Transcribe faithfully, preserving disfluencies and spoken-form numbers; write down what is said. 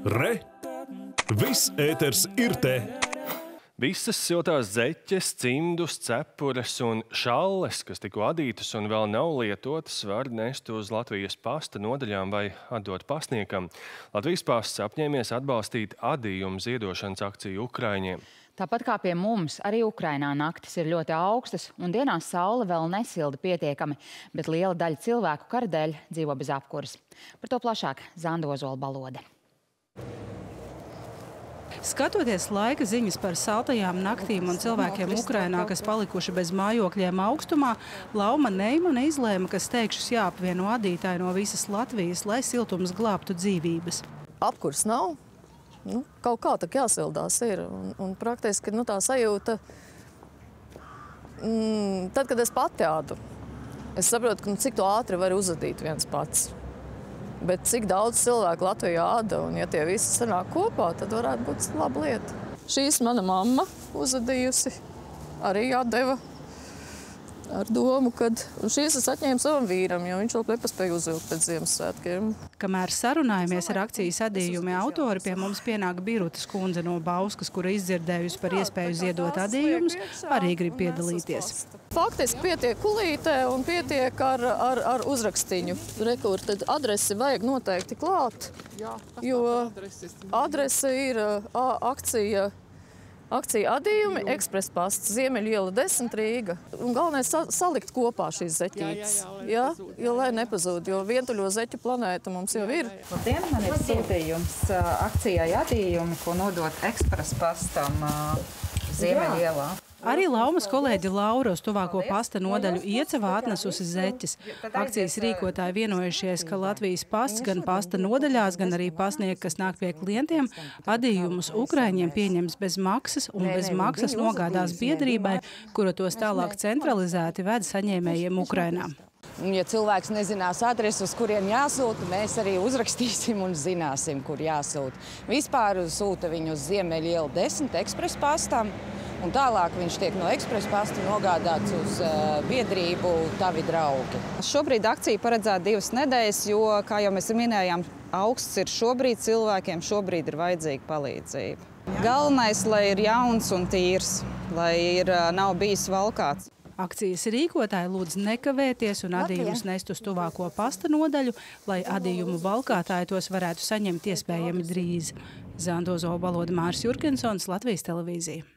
Re! Viss ēters ir te! Visas siltās zeķes, cimdus, cepures un šalles, kas tikko adītas un vēl nav lietotas, var nest uz Latvijas pasta nodaļām vai atdot pastniekam. Latvijas pasts apņēmies atbalstīt adījumu ziedošanas akciju Ukraiņiem. Tāpat kā pie mums, arī Ukrainā naktis ir ļoti augstas un dienās saule vēl nesilda pietiekami, bet liela daļa cilvēku kara dēļ dzīvo bez apkuras. Par to plašāk Zanda Ozola Balode. Skatoties laika ziņas par saltajām naktīm un cilvēkiem Ukrainā, kas palikuši bez mājokļiem augstumā, Lauma Neimane izlēma, ka steigšus jāapvieno adītāji no visas Latvijas, lai siltums glābtu dzīvības. Apkurs nav. Nu, kaut kā tā jāsildās ir. Un, un praktiski nu, tā sajūta, mm, tad, kad es pati ādu, es saprotu, ka, nu, cik to ātri var uzadīt viens pats. Bet cik daudz cilvēku Latvijā āda, un ja tie visi sanāk kopā, tad varētu būt laba lieta. Šīs mana mamma uzadījusi, arī atdeva ar domu, kad šīs es atņēmu savam vīram, jo viņš vēl nepaspēja uzvilkt pēc Ziemassvētkiem. Kamēr sarunājamies ar akcijas adījumi autori, pie mums pienāk Birutas kundze no Bauskas, kura izdzirdējusi par iespēju ziedot adījumus, arī grib piedalīties. Faktiski pietiek kulītē un pietiek ar, ar, ar uzrakstiņu. Rekur, tad adresi vajag noteikti klāt, jo adrese ir a, akcija. Akcija adījumi, ekspress pasts, Ziemeļiela desmit Rīga. Un galvenais salikt kopā šīs zeķītes, ja? Jo, lai nepazūd, jo vientuļo zeķu planēta mums jau ir. Labdien, man ir sūtījums akcijai adījumi, ko nodot ekspress pastam Ziemeļielā. Arī Laumas kolēģi Laura uz tuvāko pasta nodaļu Iecavā atnesusi zeķes. Akcijas rīkotāji vienojušies, ka Latvijas pasts gan pasta nodaļās, gan arī pastnieki, kas nāk pie klientiem, adījumus Ukraiņiem pieņems bez maksas un bez maksas nogādās biedrībai, kura tos tālāk centralizēti ved saņēmējiem Ukrainā. Ja cilvēks nezinās adresi, uz kurien jāsūta, mēs arī uzrakstīsim un zināsim, kur jāsūta. Vispār sūta viņu uz Ziemeļielu desmit ekspress pastam. Un tālāk viņš tiek no ekspresa pasta nogādāts uz uh, biedrību Tavi draugi. Šobrīd akcija paredzēta divas nedēļas, jo, kā jau mēs minējām, augsts ir šobrīd cilvēkiem, šobrīd ir vajadzīga palīdzība. Galvenais, lai ir jauns un tīrs, lai ir, uh, nav bijis valkāts. Akcijas rīkotāji lūdz nekavēties un adījumus nest uz tuvāko pasta nodaļu, lai adījumu valkātāji tos varētu saņemt iespējami drīz. Zanda Ozola Balode, Māris Jurgensons, Latvijas televīzija.